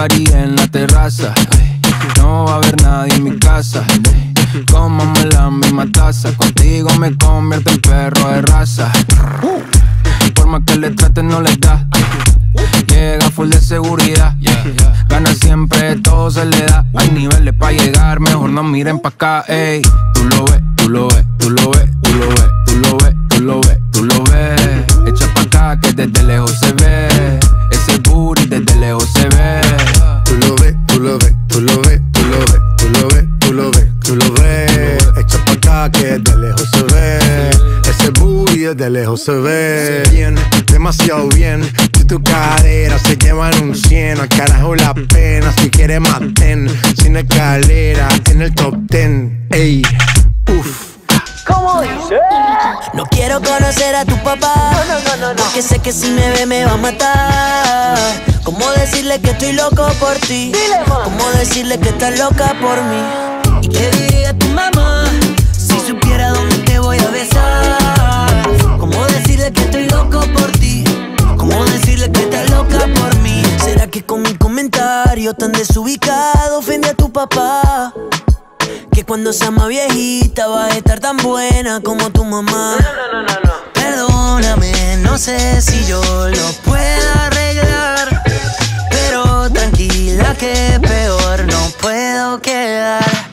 party en la terraza. No va a haber nadie en mi casa. Cómame la misma taza. Contigo me convierto en perro de raza. Por más que le traten no le da. Llega full de seguridad. Gana siempre, todo se le da. Hay niveles pa' llegar, mejor no miren pa' acá, ey. Tú lo ves, tú lo ves, tú lo ves, tú lo ves, tú lo ves, tú lo ves, tú lo ves. Echa pa' acá que desde lejos se ve. Ese booty desde lejos se ve. Tú lo ves, tú lo ves, tú lo ves, tú lo ves, tú lo ves, tú lo ves, tú lo ves. Echa pa' acá que desde lejos se ve. Ese booty desde lejos se ve. Bien, demasiado bien. Tu cadera se llevan un 100. Al carajo la pena, si quieres maten. Sin escalera, en el top 10. Ey, uff. ¿Cómo dice? No quiero conocer a tu papá. No. Porque sé que si me ve me va a matar. ¿Cómo decirle que estoy loco por ti? ¿Cómo decirle que estás loca por mí? ¿Y qué diría tu mamá si supiera dónde te voy a besar? ¿Cómo decirle que estoy loco por ti? ¿Cómo decirle que estás loca por mí? ¿Será que con mi comentario tan desubicado ofende a tu papá? Que cuando sea más viejita vas a estar tan buena como tu mamá. No. Perdóname, no sé si yo lo puedo arreglar, pero tranquila que peor no puedo quedar.